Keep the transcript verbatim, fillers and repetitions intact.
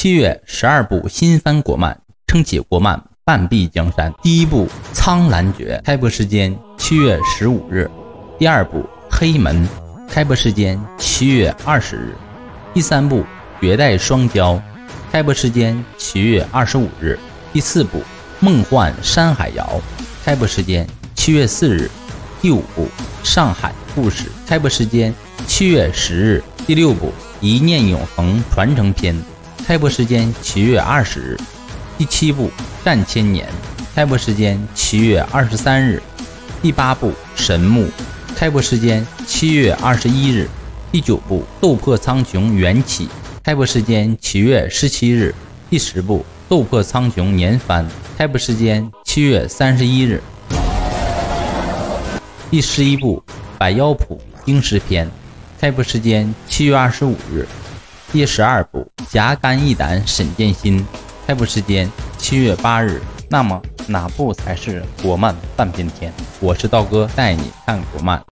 七月十二部新番国漫，撑起国漫半壁江山。第一部《苍兰诀》开播时间七月十五日，第二部《黑门》开播时间七月二十日，第三部《绝代双骄》开播时间七月二十五日，第四部《梦幻山海谣》开播时间七月四日，第五部《上海故事》开播时间七月十日，第六部《一念永恒传承篇》开播时间七月二十日，第七部《战千年》开播时间七月二十三日，第八部《神木》开播时间七月二十一日，第九部《斗破苍穹缘起》开播时间七月十七日，第十部《斗破苍穹年番》开播时间七月三十一日，第十一部《百妖谱经石篇》开播时间七月二十五日，第十二部《侠肝义胆沈剑心》开播时间七月八日。那么哪部才是国漫半边天？我是道哥，带你看国漫。